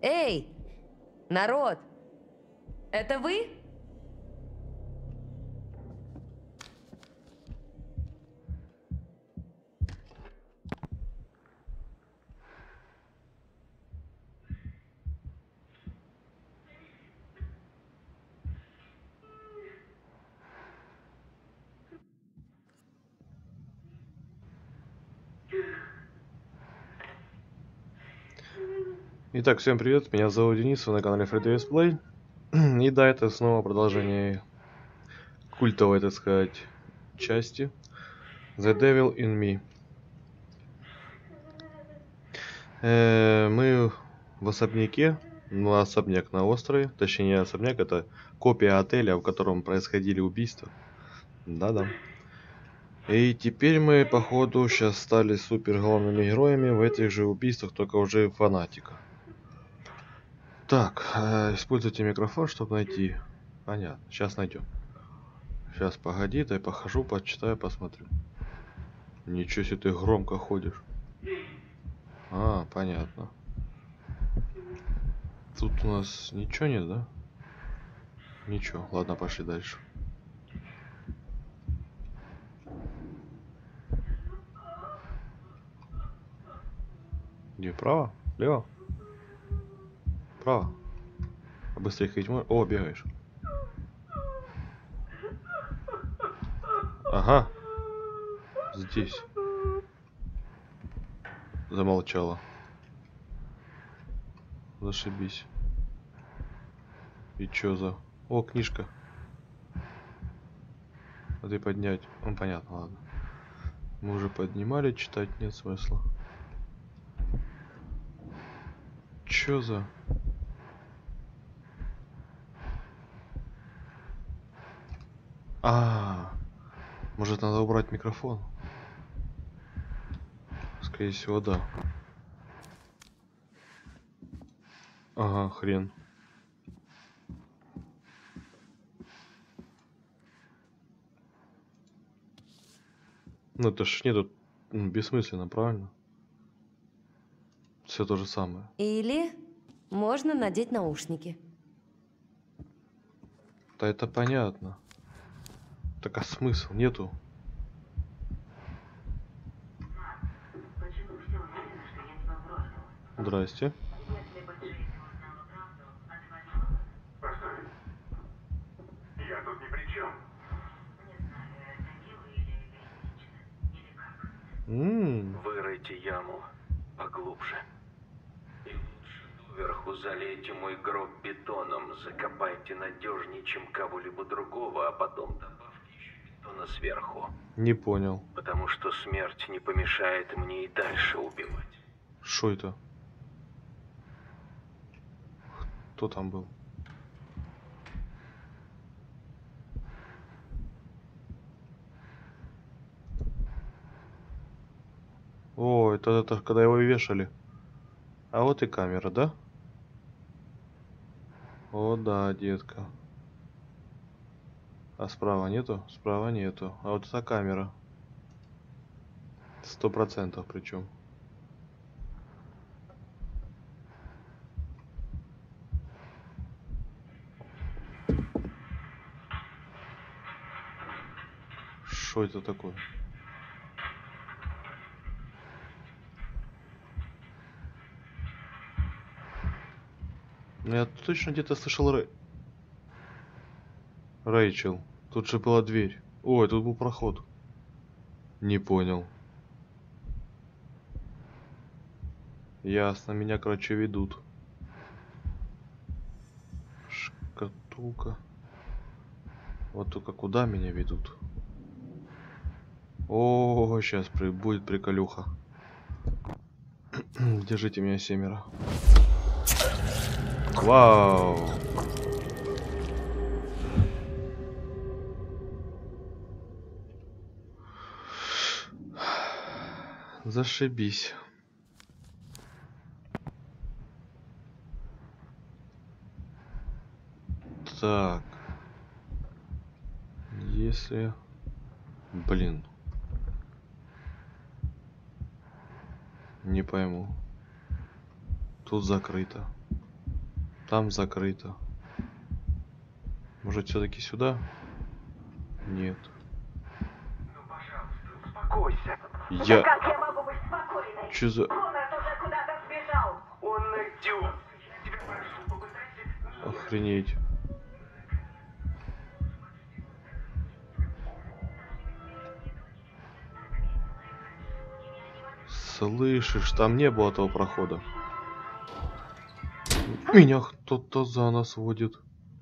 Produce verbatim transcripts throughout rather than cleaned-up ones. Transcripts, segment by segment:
Эй, народ, это вы? Итак, всем привет, меня зовут Денис, вы на канале FreeDVS Play. И да, это снова продолжение культовой, так сказать, части The Devil in Me. Э, мы в особняке, ну особняк на острове, точнее не особняк, это копия отеля, в котором происходили убийства. Да-да. И теперь мы, походу, сейчас стали супер главными героями в этих же убийствах, только уже фанатика. Так, э, используйте микрофон, чтобы найти. Понятно, сейчас найдем. Сейчас, погоди, дай похожу, почитаю, посмотрю. Ничего себе, ты громко ходишь. А, понятно. Тут у нас ничего нет, да? Ничего, ладно, пошли дальше. Где, право? Лево? Право. А быстрее ходить можешь? О, бегаешь. Ага. Здесь. Замолчала. Зашибись. И чё за... О, книжка. А ты поднять? Ну, понятно, ладно. Мы уже поднимали, читать нет смысла. Чё за... А, может, надо убрать микрофон? Скорее всего, да. Ага, хрен. Ну это ж нету, ну, бессмысленно, правильно? Все то же самое. Или можно надеть наушники. Да это понятно. Так а смысл нету? Здрасте. Я тут ни при чем. М-м. Выройте яму поглубже. И лучше доверху залейте мой гроб бетоном. Закопайте надежнее, чем кого-либо другого, а потом добавьте еще бетона сверху. Не понял. Потому что смерть не помешает мне и дальше убивать. Что это? Кто там был? О, это, это когда его вешали. А вот и камера, да? О, да, детка. А справа нету? Справа нету. А вот эта камера. Сто процентов причем. Что это такое? Ну, я точно где-то слышал Рэй... Рэйчел. Тут же была дверь. Ой, тут был проход. Не понял. Ясно, меня, короче, ведут. Шкатулка. Вот только куда меня ведут? О, сейчас при... будет приколюха. Держите меня, семеро. Вау. Зашибись. Так. Если... Блин. Не пойму. Тут закрыто. Там закрыто. Может, все-таки сюда? Нет. Ну, пожалуйста, успокойся. Я... Как я могу быть спокойной? Чё за... Конрад уже куда-то сбежал. Он найдет. Я тебя прошу, попытайся... Охренеть. Слышишь, там не было того прохода. Меня кто-то за нос водит.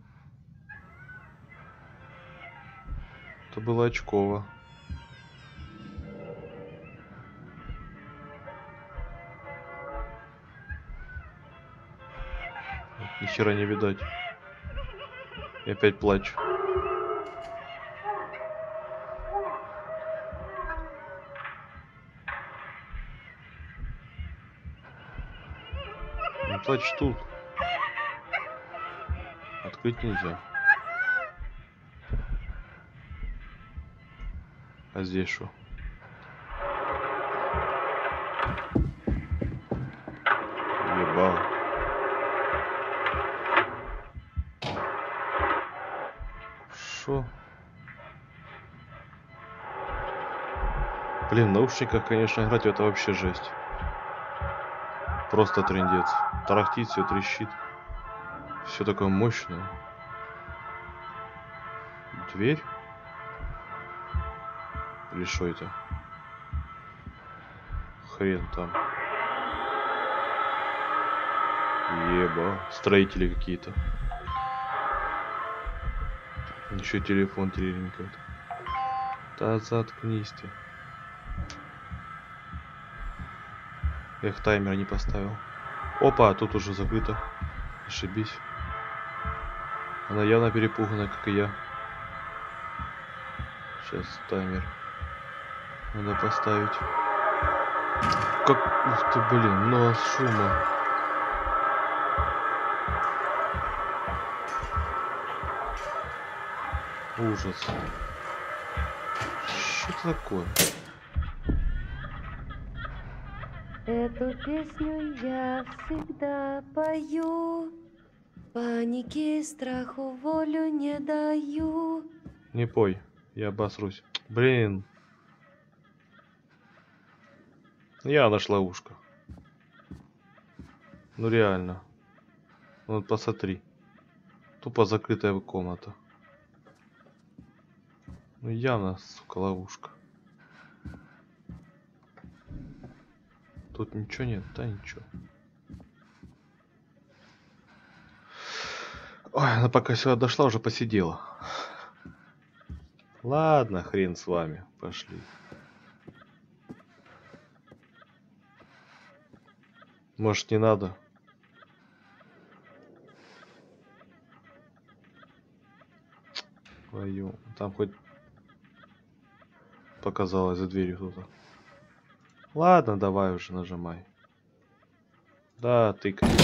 Это было очково. Ни хера не видать. И опять плачу. Не плачь тут. Открыть нельзя. А здесь что? Ебал. Шо? Блин, в наушниках, конечно, играть это вообще жесть. Просто трындец. Тарахтит, все трещит. Все такое мощное. Дверь? Или что это? Хрен там. Еба. Строители какие-то. Еще телефон тренькает. Да заткнись ты. Эх, таймер не поставил. Опа, тут уже закрыто. Ошибись. Она явно перепугана, как и я. Сейчас таймер надо поставить. Как... Ух ты, блин, ну от шума. Ужас. Что это такое? Эту песню я всегда пою. Панике, страху волю не даю. Не пой, я обосрусь. Блин. Я нашла ушко. Ну реально. Вот посмотри. Тупо закрытая комната. Ну явно, сука, ловушка. Тут ничего нет, да ничего. Ой, она пока сюда дошла, уже посидела. Ладно, хрен с вами, пошли. Может, не надо? Твою, там хоть показалось за дверью кто-то. Ладно, давай уже нажимай. Да, ты... Ты,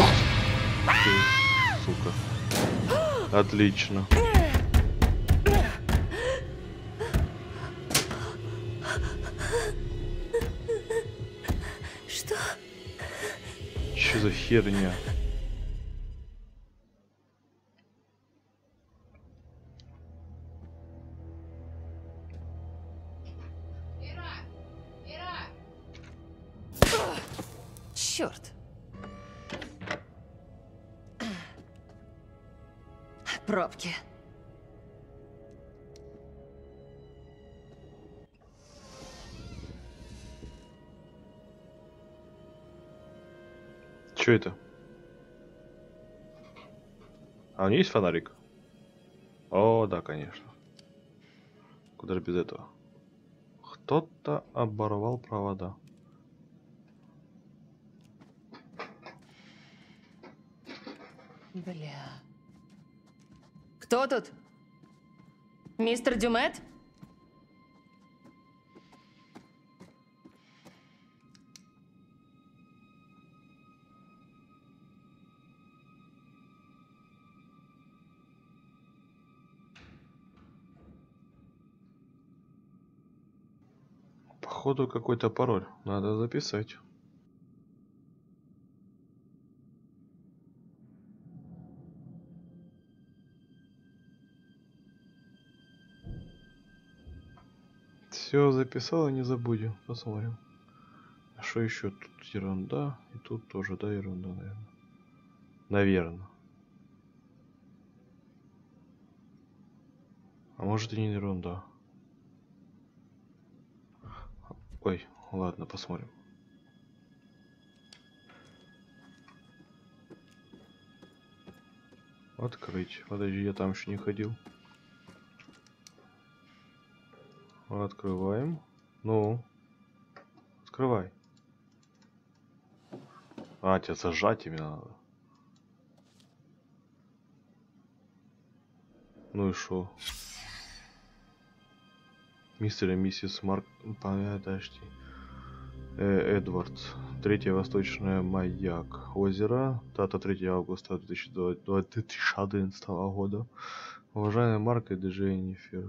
сука. Отлично. Что? Что за херня? Черт. Пробки. Что это? А у нее есть фонарик? О, да, конечно. Куда же без этого? Кто-то оборвал провода. Бля. Кто тут? Мистер Дюмет? Походу какой-то пароль. Надо записать. Все записала, не забудем. Посмотрим. А что еще? Тут ерунда. И тут тоже, да, ерунда, наверное. Наверное. А может и не ерунда. Ой, ладно, посмотрим. Открыть. Подожди, я там еще не ходил. Открываем. Ну. Открывай. А, тебя зажать именно надо. Ну и шо? Мистер и миссис Марк... Подожди. Э, Эдвардс. Третья Восточная Маяк. Озеро. Дата третьего августа две тысячи одиннадцатого года. Уважаемый Марк и Дженнифер.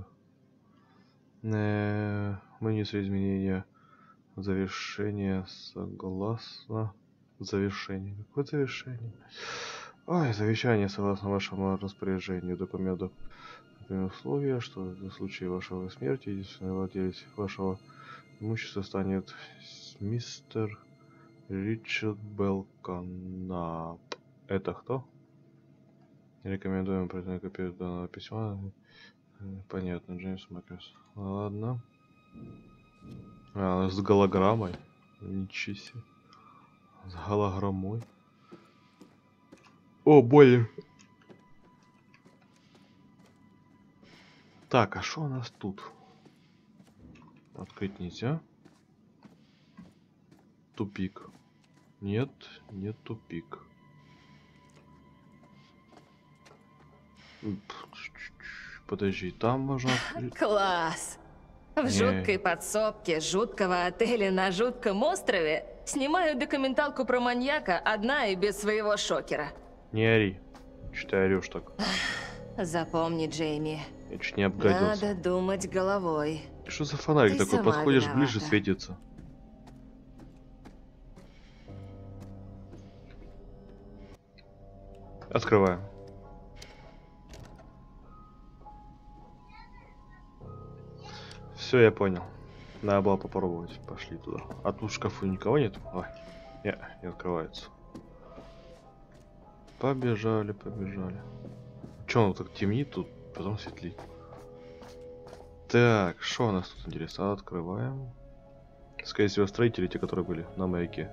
Э, мы несли изменения. Завершение согласно. Завершение. Какое завершение? Ой, завещание согласно вашему распоряжению документов. Условия, что в случае вашего смерти единственный владелец вашего имущества станет мистер Ричард Белканап. Это кто? Рекомендуем пройти копию данного письма. Понятно, Джеймс Макрос. Ладно. А, с голограммой. Ничего себе. С голограммой. О, больно. Так, а что у нас тут? Открыть нельзя. Тупик. Нет, нет тупик. Подожди, там можно открыть. Класс! В Не. жуткой подсобке жуткого отеля на жутком острове снимаю документалку про маньяка одна и без своего шокера. Не ори. Что ты орешь так? Запомни, Джейми, Я чуть не обгадился. надо думать головой. Что за фонарик Ты такой? сама Подходишь виновата. ближе, светится. Открываем. Все, я понял. Надо было попробовать. Пошли туда. А тут в шкафу никого нет? Ой. Не, не открывается. Побежали, побежали. Че он так темнит тут, потом светлит. Так, что у нас тут интересно? Открываем. Скорее всего, строители, те, которые были на маяке.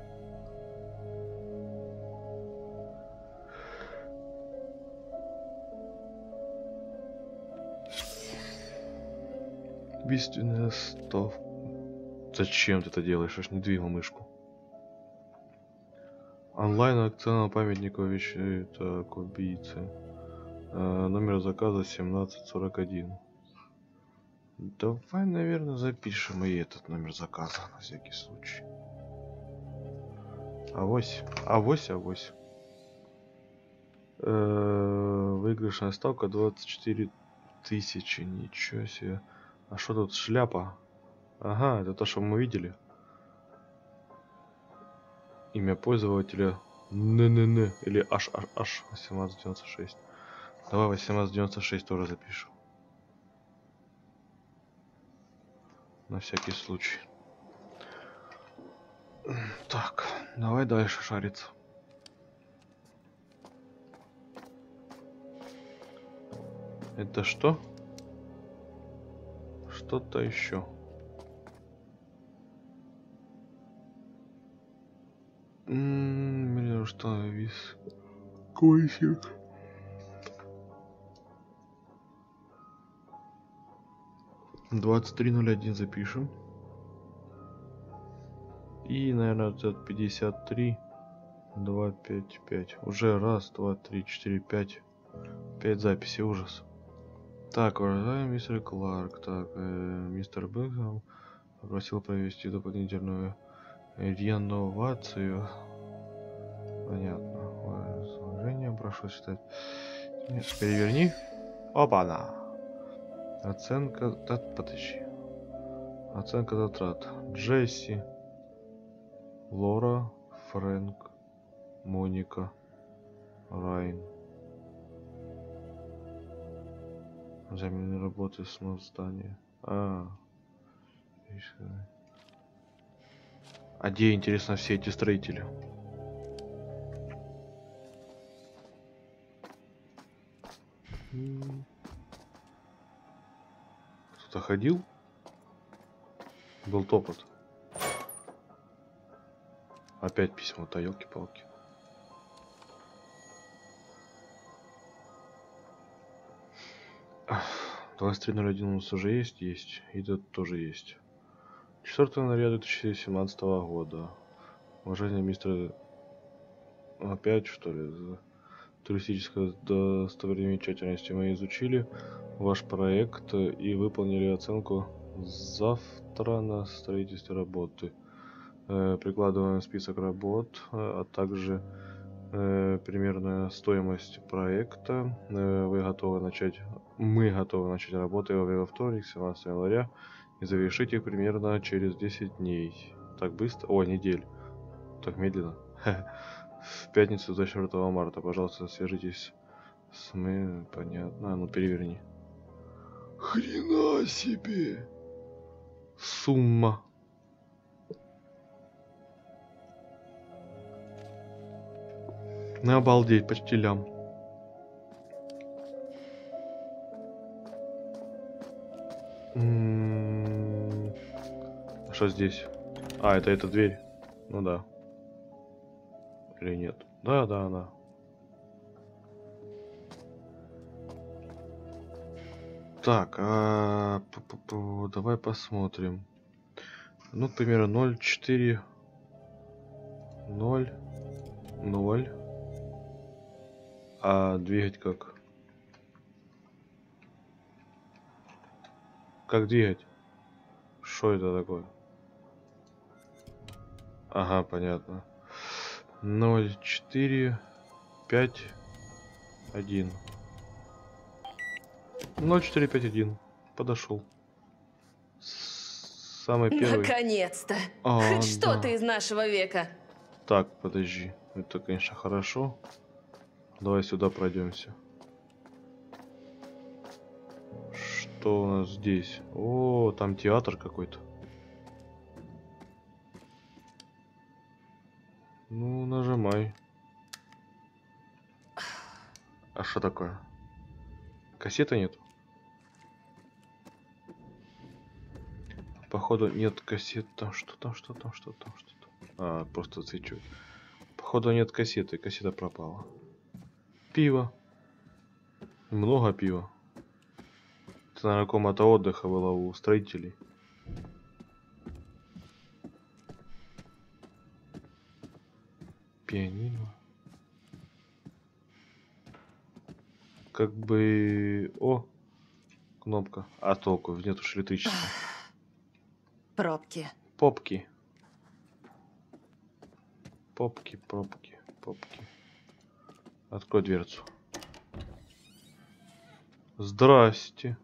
Убийственная ставка. Зачем ты это делаешь? Аж не двигал мышку. Онлайн акционного памятника вещей так, убийцы. Э, номер заказа семнадцать сорок один. Давай, наверное, запишем и этот номер заказа на всякий случай. Авось, авось, авось. Э, выигрышная ставка двадцать четыре тысячи. Ничего себе. А что тут шляпа? Ага, это то, что мы видели. Имя пользователя ННН или H H H восемнадцать девяносто шесть. Давай восемнадцать девяносто шесть тоже запишу. На всякий случай. Так, давай дальше шариться. Это что? Что-то еще. Миллион что вис. Косик. двадцать три ноль один запишем. И, наверное, вот пятьдесят три два пять пять. Уже раз, два, три, четыре, пять. Пять записей, ужас. Так, уважаемый мистер Кларк. Так, э, мистер Бэкхэм попросил провести дополнительную реновацию. Понятно. Сложение прошу считать. Нет, переверни. Опа-на. Оценка... Да, подожди. Оценка затрат. Джесси. Лора. Фрэнк. Моника. Райан. Замены работы снос здания. А. А где, интересно, все эти строители? Кто-то ходил? Был топот. Опять письма-то, елки-палки. двадцать три ноль один у нас уже есть, есть. И тут тоже есть. четвёртого января две тысячи семнадцатого года. Уважаемый мистер... Опять, что ли? За туристической достопримечательности мы изучили ваш проект и выполнили оценку завтра на строительстве работы. Э, прикладываем список работ, а также э, примерная стоимость проекта. Э, вы готовы начать... Мы готовы начать работу во вторник, семнадцатого января, и завершить их примерно через десять дней. Так быстро? О, недель. Так медленно. В пятницу до четвёртого марта, пожалуйста, свяжитесь с мы. Понятно. А ну переверни. Хрена себе! Сумма. На обалдеть, почти лям. М-м-м. А что здесь? А, это эта дверь. Ну да. Или нет? Да, да, да. Так, а... пу-пу-пу, давай посмотрим. Ну, к примеру, ноль четыре ноль ноль. А двигать как? Как двигать? Что это такое? Ага, понятно. ноль четыре пять один. ноль четыре пять один. Подошел. Самый первый. Наконец-то! А, Хоть что-то да. из нашего века. Так, подожди. Это, конечно, хорошо. Давай сюда пройдемся. Что у нас здесь? О, там театр какой-то. Ну, нажимай. А что такое? Кассеты нет? Походу нет кассет. Там что там, что там, что там, что там. А, просто цвечу. Походу нет кассеты. Кассета пропала. Пиво. Много пива. Это, наверное, комната отдыха была у строителей. Пианино. Как бы... О! Кнопка. А толку? Нет уж электричества. Пробки. Попки. Попки, попки, попки. Открой дверцу. Здрасте.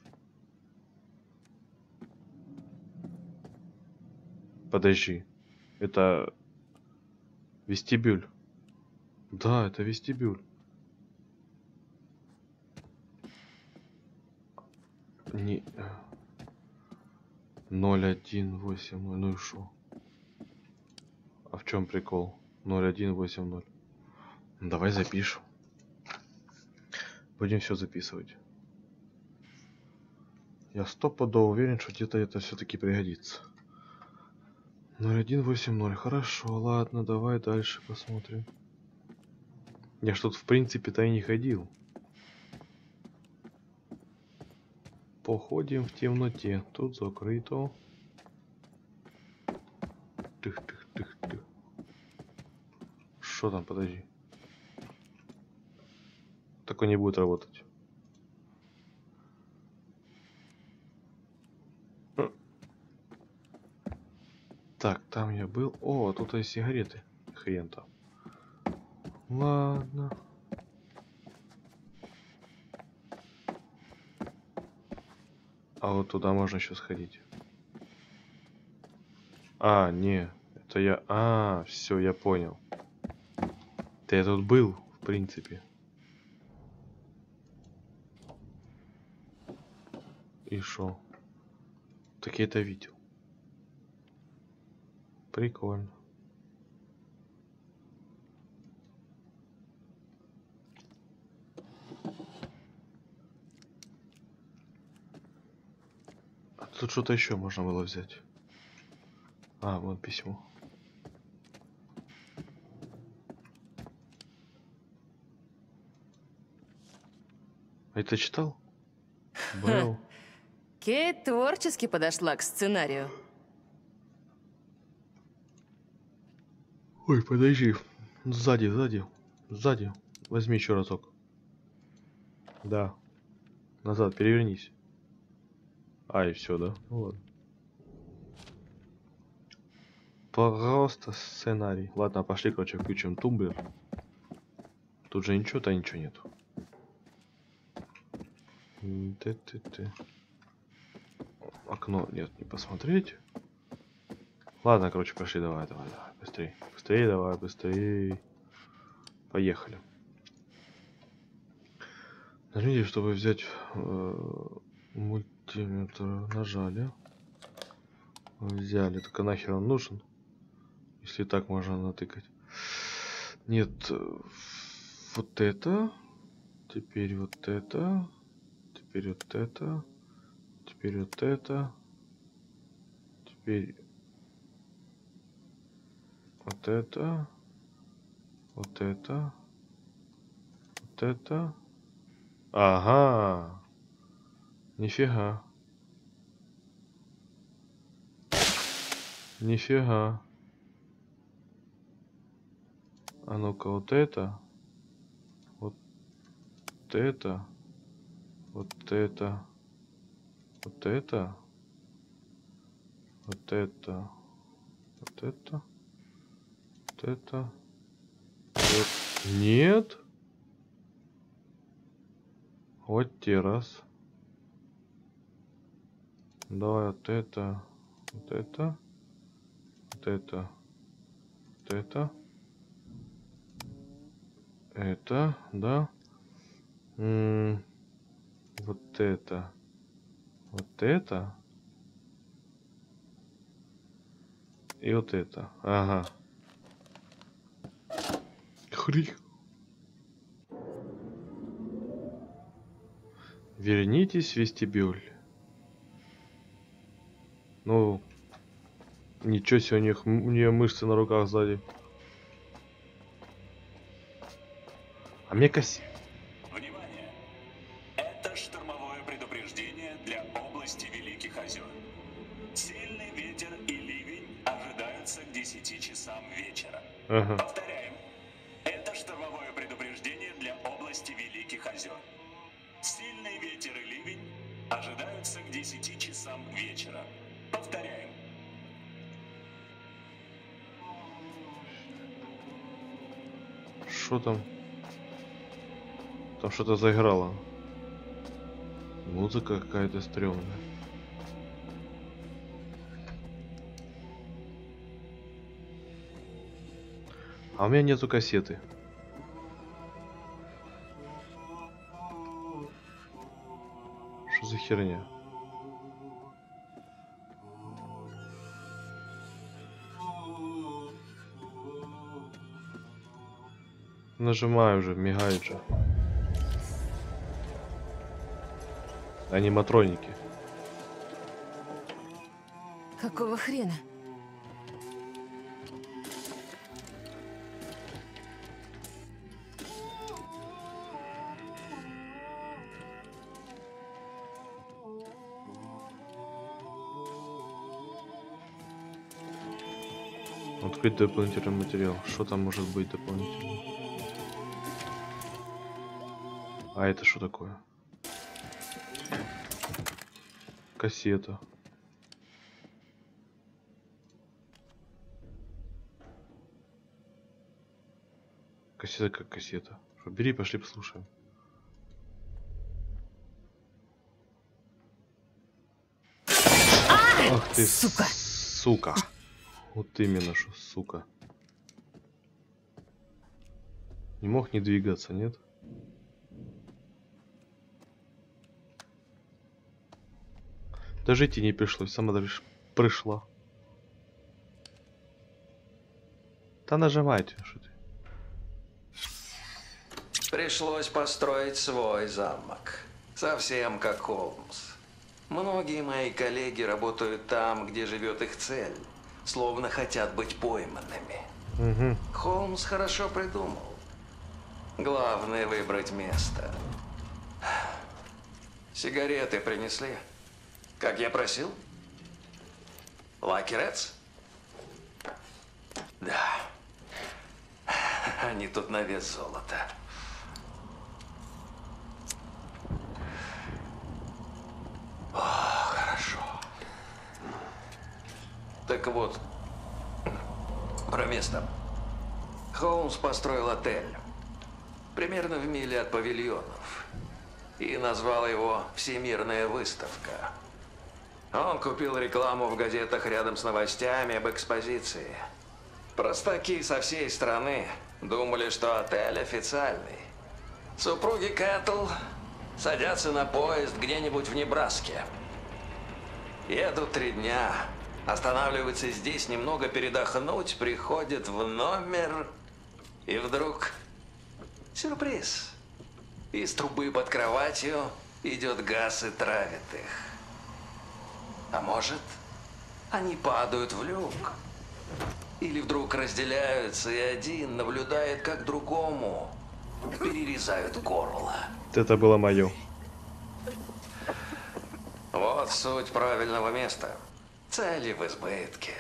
Подожди. Это вестибюль. Да, это вестибюль. Не... ноль один восемь ноль. Ну и шо? А в чем прикол? ноль один восемь ноль. Давай запишем. Будем все записывать. Я стопудово уверен, что где-то это все-таки пригодится. ноль один восемь ноль. Хорошо, ладно, давай дальше посмотрим. Я ж тут в принципе-то и не ходил. Походим в темноте. Тут закрыто. Тых-тых-тых-тых. Что там, подожди. Такой не будет работать. Так, там я был. О, тут есть сигареты. Хрен там. Ладно. А вот туда можно еще сходить. А, не. Это я... А, все, я понял. Да я тут был, в принципе. И шо? Так я это видел. Прикольно. А тут что-то еще можно было взять. А, вот письмо. А это читал? Белл. Кейт творчески подошла к сценарию. Ой, подожди. Сзади, сзади. Сзади. Возьми еще разок. Да. Назад, перевернись. А, и все, да? Ну ладно. Просто сценарий. Ладно, пошли, короче, включим тумблер. Тут же ничего-то ничего нету. Ты-ты-ты. Окно нет, не посмотреть. Ладно, короче, пошли, давай, давай, давай, быстрее. Быстрее, давай, быстрее. Поехали. Нажмите, чтобы взять э, мультиметр. Нажали. Взяли. Только нахер он нужен? Если так можно натыкать. Нет. Вот это. Теперь вот это. Теперь вот это. Теперь вот это. Теперь вот это. Вот это. Вот это. Ага. Нифига. Нифига. А ну-ка, вот это. Вот это. Вот это. Вот это. Вот это. Вот это. Вот это. Вот. Нет. Вот те раз. Давай вот это. Вот это. Вот это. Вот это. Это, да. М-м, вот это. Вот это. И вот это. Ага. Хри. Вернитесь в вестибюль. Ну, ничего себе, у них у нее мышцы на руках сзади. А мне коси. Внимание! Это штормовое предупреждение для области Великих озер. Сильный ветер и ливень ожидаются к десяти часам вечера. Ага. Повторяем. Это штормовое предупреждение для области Великих озер. Сильный ветер и ливень ожидаются к десяти часам вечера. Повторяем. Что там? Там что-то заиграло. Музыка какая-то стрёмная. А у меня нету кассеты. Что за херня? Нажимаю уже, мигает же. Аниматроники. Какого хрена? Открыть дополнительный материал. Что там может быть дополнительно? А это что такое? Кассета. Кассета как кассета. Что, бери, пошли послушаем. Ах ты, сука. сука. Вот именно что, сука. Не мог не двигаться, нет? Даже идти не пришлось, сама даже пришла. Да нажимайте, что ты. Пришлось построить свой замок. Совсем как Холмс. Многие мои коллеги работают там, где живет их цель. Словно хотят быть пойманными. Угу. Холмс хорошо придумал. Главное выбрать место. Сигареты принесли? Как я просил? Lucky Reds? Да. Они тут на вес золота. О, хорошо. Так вот, про место. Холмс построил отель. Примерно в миле от павильонов. И назвал его «Всемирная выставка». Он купил рекламу в газетах рядом с новостями об экспозиции. Простаки со всей страны думали, что отель официальный. Супруги Кэттл садятся на поезд где-нибудь в Небраске. Едут три дня, останавливаются здесь немного передохнуть, приходят в номер, и вдруг сюрприз. Из трубы под кроватью идет газ и травит их. А может, они падают в люк. Или вдруг разделяются, и один наблюдает, как другому перерезают горло. Это было мое. Вот суть правильного места. Цели в избытке.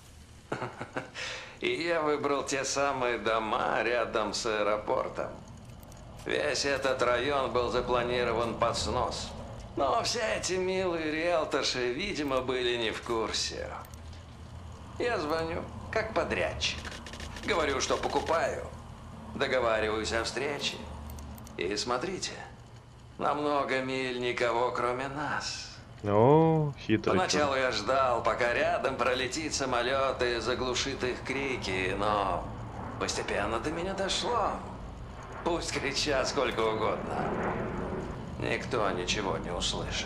И я выбрал те самые дома рядом с аэропортом. Весь этот район был запланирован под снос. Но все эти милые риэлторши, видимо, были не в курсе. Я звоню, как подрядчик. Говорю, что покупаю. Договариваюсь о встрече. И смотрите, на много миль никого, кроме нас. О, хитрый. Поначалу я ждал, пока рядом пролетит самолет и заглушит их крики, но постепенно до меня дошло. Пусть кричат сколько угодно. Никто ничего не услышит.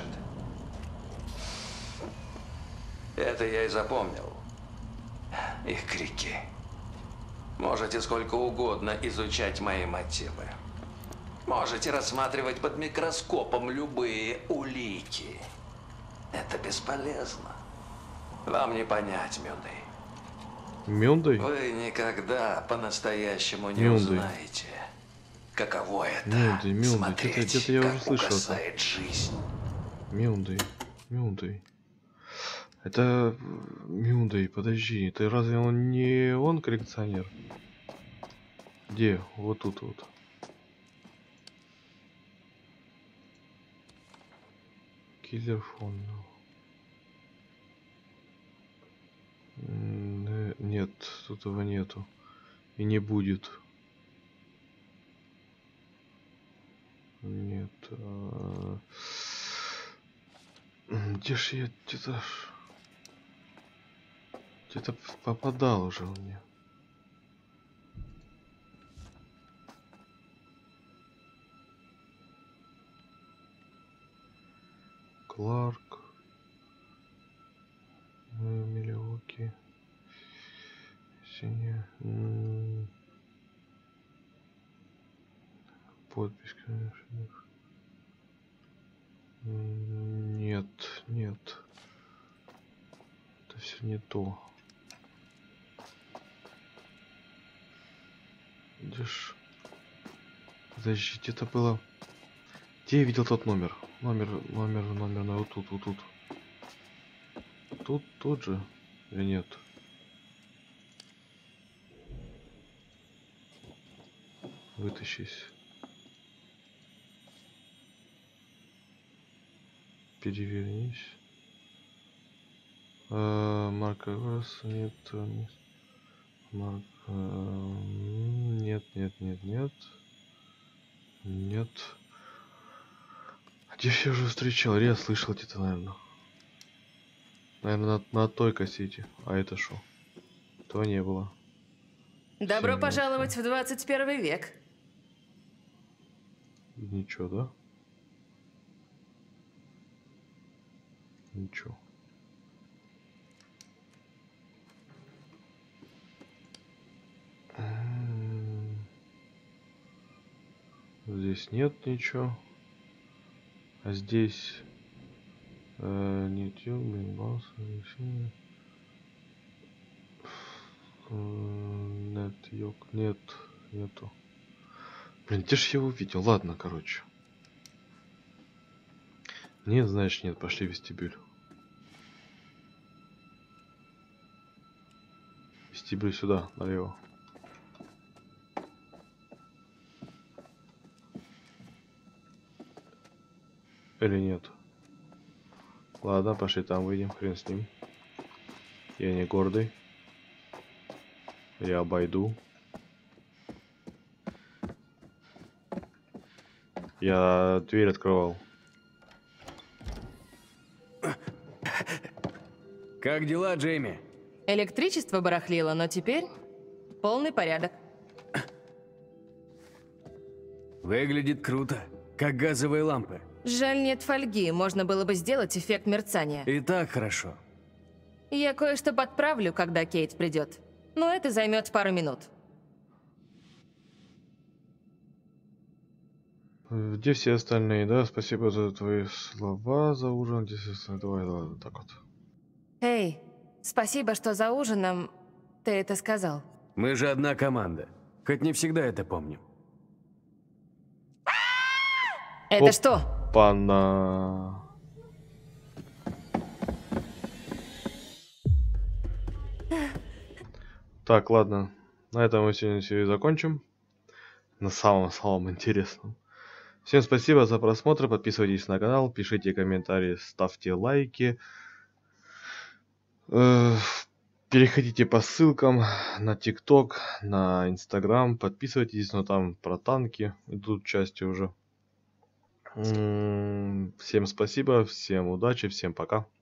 Это я и запомнил. Их крики. Можете сколько угодно изучать мои мотивы. Можете рассматривать под микроскопом любые улики. Это бесполезно. Вам не понять, Мюндой. Мюндой? Вы никогда по-настоящему не Мюндой. узнаете, каково это Мюндой, Мюндой. смотреть, Где-то, где-то я как уже слышал это. угасает жизнь. Мюндой. Мюндой. Это Мюндой, подожди, ты разве он не он коллекционер? Где? Вот тут вот. Киллер фон. М, Нет, тут его нету. И не будет. Нет. а, Где ж я где-то ж- где-то попадал уже он мне. Кларк. э, Милуоки. Синяя. м, Подпись, конечно. М, Нет, нет. Это все не то. Где ж... Подождите, это было... Где я видел тот номер? Номер, номер, номер, на вот тут, вот тут. Тут, тут же? Или нет? Вытащись. Перевернись. А, Марка Гросс, нет, нет. Марк, а, м, нет, нет, нет, нет. Нет. Где ж я уже встречал? Я слышал где-то, наверное. Наверное, на, на той кассете. А это что? Этого не было. Добро Всем пожаловать в двадцать первый век. Ничего, да? Ничего. здесь нет ничего. А здесь э, нет, нет, йог, нет, нету. Блин, где ж я его увидел? Ладно, короче. Нет, значит нет, пошли в вестибюль. Вестибюль сюда, налево. Или нет? Ладно, пошли там выйдем, хрен с ним. Я не гордый. Я обойду. Я дверь открывал. Как дела, Джейми? Электричество барахлило, но теперь полный порядок. Выглядит круто, как газовые лампы. Жаль, нет фольги, можно было бы сделать эффект мерцания. И так хорошо. Я кое-что подправлю, когда Кейт придет. Но это займет пару минут. Где все остальные? Да, спасибо за твои слова, за ужин. Где все остальные? Давай, давай, вот так вот. Эй, спасибо, что за ужином ты это сказал. Мы же одна команда. Хоть не всегда это помним. Это Оп. что? Пана. Так, ладно. На этом мы сегодня все и закончим. На самом-самом интересном. Всем спасибо за просмотр. Подписывайтесь на канал, пишите комментарии, ставьте лайки. Э, Переходите по ссылкам на ТикТок, на Инстаграм. Подписывайтесь, но там про танки идут части уже. М, Всем спасибо, всем удачи, всем пока.